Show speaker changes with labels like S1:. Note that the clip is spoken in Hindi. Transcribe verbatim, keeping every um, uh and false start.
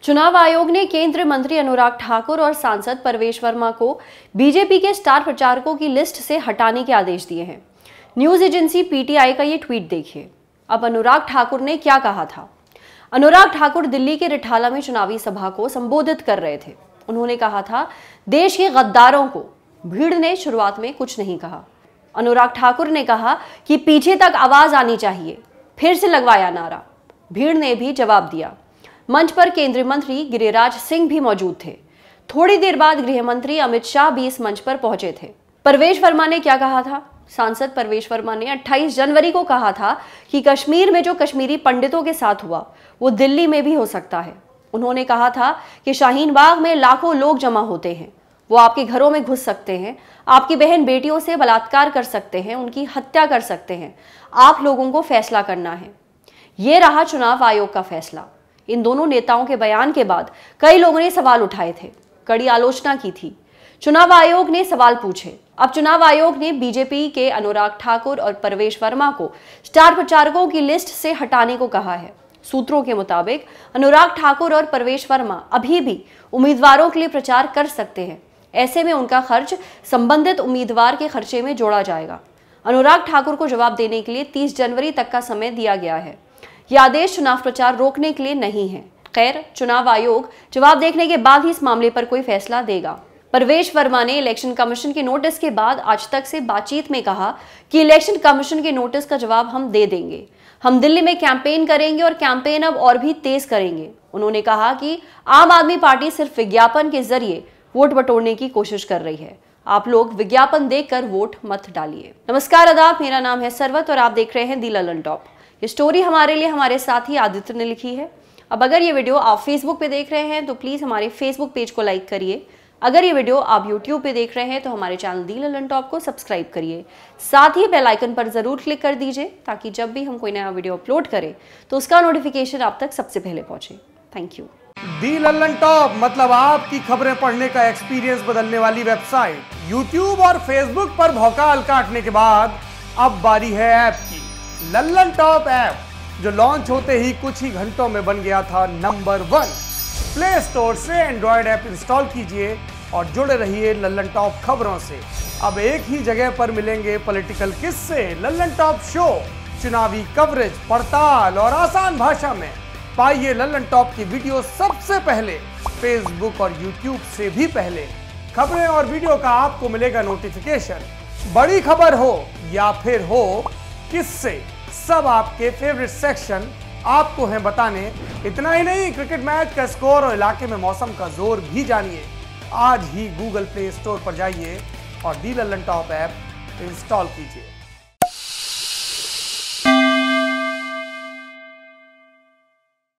S1: चुनाव आयोग ने केंद्रीय मंत्री अनुराग ठाकुर और सांसद परवेश वर्मा को बीजेपी के स्टार प्रचारकों की लिस्ट से हटाने के आदेश दिए हैं। न्यूज एजेंसी पीटीआई का ये ट्वीट देखिए। अब अनुराग ठाकुर ने क्या कहा था। अनुराग ठाकुर दिल्ली के रिठाला में चुनावी सभा को संबोधित कर रहे थे। उन्होंने कहा था, देश के गद्दारों को भीड़ ने शुरुआत में कुछ नहीं कहा। अनुराग ठाकुर ने कहा कि पीछे तक आवाज आनी चाहिए। फिर से लगवाया नारा। भीड़ ने भी जवाब दिया। मंच पर केंद्रीय मंत्री गिरिराज सिंह भी मौजूद थे। थोड़ी देर बाद गृह मंत्री अमित शाह भी इस मंच पर पहुंचे थे। परवेश वर्मा ने क्या कहा था। सांसद परवेश वर्मा ने अट्ठाईस जनवरी को कहा था कि कश्मीर में जो कश्मीरी पंडितों के साथ हुआ वो दिल्ली में भी हो सकता है। उन्होंने कहा था कि शाहीन बाग में लाखों लोग जमा होते हैं, वो आपके घरों में घुस सकते हैं, आपकी बहन बेटियों से बलात्कार कर सकते हैं, उनकी हत्या कर सकते हैं। आप लोगों को फैसला करना है। ये रहा चुनाव आयोग का फैसला। इन दोनों नेताओं के बयान के बाद कई लोगों ने सवाल उठाए थे, कड़ी आलोचना की थी। चुनाव आयोग ने सवाल पूछे। अब चुनाव आयोग ने बीजेपी के अनुराग ठाकुर और परवेश वर्मा को स्टार प्रचारकों की लिस्ट से हटाने को कहा है। सूत्रों के मुताबिक अनुराग ठाकुर और परवेश वर्मा अभी भी उम्मीदवारों के लिए प्रचार कर सकते हैं। ऐसे में उनका खर्च संबंधित उम्मीदवार के खर्चे में जोड़ा जाएगा। अनुराग ठाकुर को जवाब देने के लिए तीस जनवरी तक का समय दिया गया है। यह आदेश चुनाव प्रचार रोकने के लिए नहीं है। खैर, चुनाव आयोग जवाब देखने के बाद ही इस मामले पर कोई फैसला देगा। परवेश वर्मा ने इलेक्शन कमीशन के नोटिस के बाद आज तक से बातचीत में कहा कि इलेक्शन कमीशन के नोटिस का जवाब हम दे देंगे। हम दिल्ली में कैंपेन करेंगे और कैंपेन अब और भी तेज करेंगे। उन्होंने कहा कि आम आदमी पार्टी सिर्फ विज्ञापन के जरिए वोट बटोरने की कोशिश कर रही है। आप लोग विज्ञापन देखकर वोट मत डालिए। नमस्कार, आदाब, मेरा नाम है सरवत और आप देख रहे हैं दी ललन टॉप। ये स्टोरी हमारे लिए हमारे साथी आदित्य ने लिखी है। अब अगर ये वीडियो आप फेसबुक पे देख रहे हैं तो प्लीज़ हमारे फेसबुक पेज को लाइक करिए। अगर ये वीडियो आप यूट्यूब पे देख रहे हैं तो हमारे चैनल दी ललन टॉप को सब्सक्राइब करिए। साथ ही बेल आइकन पर ज़रूर क्लिक कर दीजिए ताकि जब भी हम कोई नया वीडियो अपलोड करें तो उसका नोटिफिकेशन आप तक सबसे पहले पहुंचे। Thank you.
S2: The Lallan top मतलब आपकी खबरें पढ़ने का एक्सपीरियंस बदलने वाली वेबसाइट। यूट्यूब और फेसबुक पर भौकाल काटने के बाद अब बारी है ऐप की। ललन टॉप ऐप जो लॉन्च होते ही कुछ ही घंटों में बन गया था नंबर वन। प्ले स्टोर से एंड्रॉयड ऐप इंस्टॉल कीजिए और जुड़े रहिए ललन टॉप खबरों से। अब एक ही जगह पर मिलेंगे पॉलिटिकल किस्से, ललन टॉप शो, चुनावी कवरेज, पड़ताल और आसान भाषा में। पाइए ललन टॉप की वीडियो सबसे पहले, फेसबुक और यूट्यूब से भी पहले। खबरें और वीडियो का आपको मिलेगा नोटिफिकेशन। बड़ी खबर हो या फिर हो किससे, सब आपके फेवरेट सेक्शन आपको हैं बताने। इतना ही नहीं, क्रिकेट मैच का स्कोर और इलाके में मौसम का जोर भी जानिए। आज ही गूगल प्ले स्टोर पर जाइए और the Lallan top app install कीजिए।